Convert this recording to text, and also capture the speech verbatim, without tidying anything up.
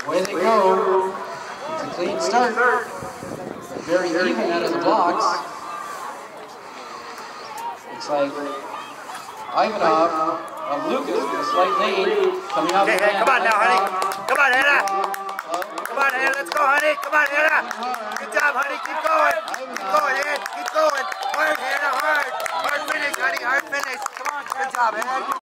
Away they go. It's a clean start. Very even out of the blocks. Looks like Ivanov of Lucas with a slight lead coming out. Okay, hey, come on now, honey. Come on, Hannah. Come on, Hannah. Let's go, honey. Come on, Hannah. Good job, honey. Keep going. Keep going, Hannah. Keep going. Hard, Hannah. Hard. Hard finish, honey. Hard finish. Come on. Good job, Hannah.